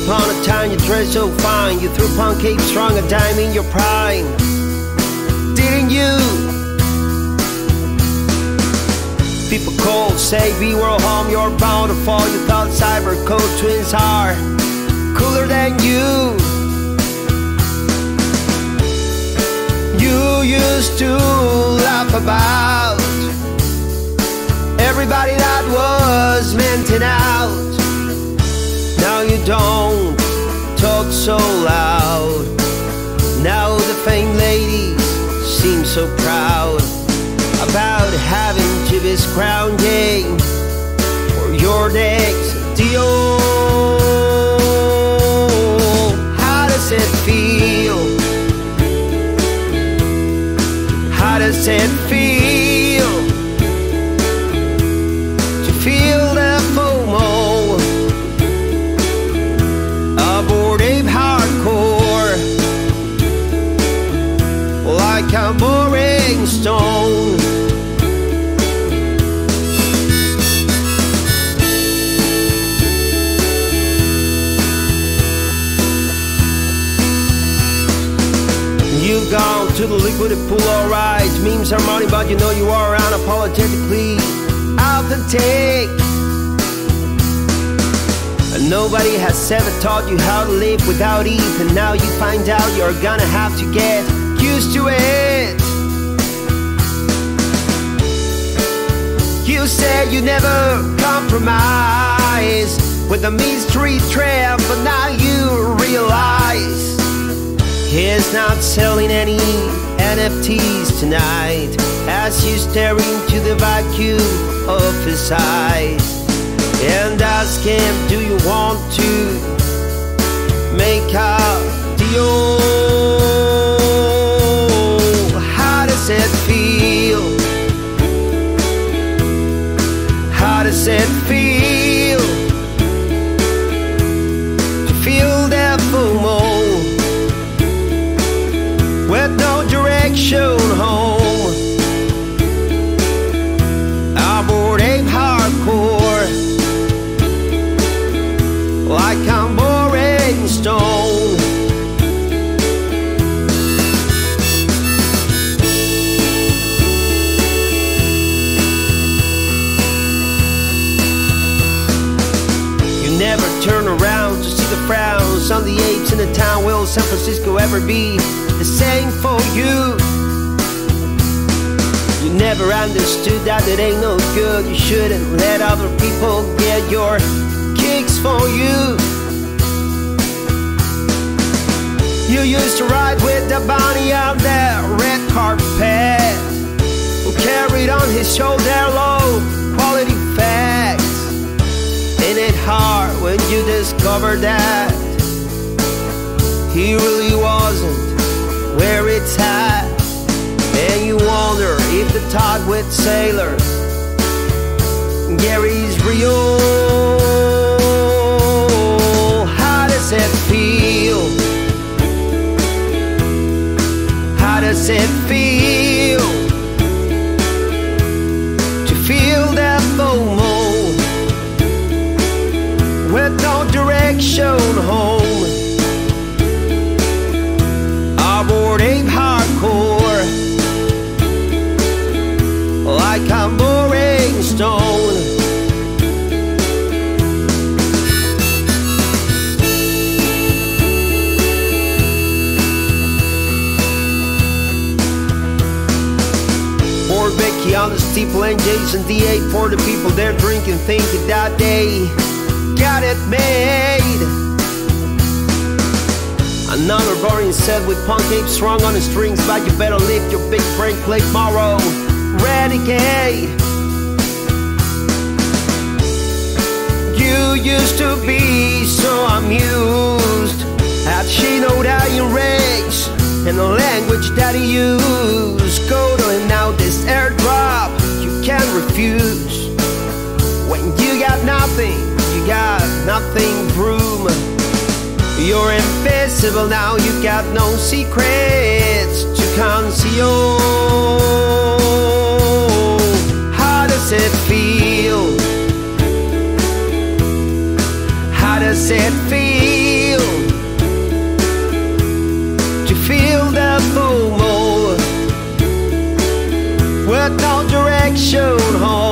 upon a time you dressed so fine. You threw Punk Apestrong a dime in your prime, didn't you? People cold say beware Holm, you're bound to fall. You thought Cybercode twins are cooler than you. You used to laugh about everybody that was minting out. Now you don't talk so loud. Now the famed ladies seem so proud about having to be scrounging for your next deal. How does it feel? How does it feel to feel the FOMO aboard Ape Hardcore, like a boring stone? You've gone to the liquidity pool, alright. Memes are money, but you know you are unapologetically authentic. And nobody has ever taught you how to live without ETH, and now you find out you're gonna have to get used to it. You said you never compromise with the mystery trap, but now you realize he's not selling any NFTs tonight, as you stare into the vacuum of his eyes and ask him, do you want to make a deal? How does it feel? How does it feel to feel that FOMO with no direction home aboard Ape Hardcore, like a boring stone? You never turn around to see the frowns on the apes in the town. Will San Francisco ever be the same for you? You never understood that it ain't no good. You shouldn't let other people get your kicks for you. You used to ride with the bunny on that red carpet, who carried on his shoulder low quality facts. Ain't it hard when you discover that he really wasn't where it's at, and you wonder if the talk with Sailor Gary's real? How does it feel? How does it feel to feel that FOMO with no direction home aboard Ape Hardcore, like a boring stone? For Becky on the steeple and Jason D8 for the people there drinking, thinking that they got it made. Another boring set with Punk Apestrong on the strings, but you better lift your big brain plate tomorrow, renegade. You used to be so amused at Shino that you race and the language that he used. Go to him now, this airdrop you can't refuse. When you got nothing, you got nothing, broom. You're invisible now, you got no secrets to conceal. How does it feel? How does it feel? got no direction,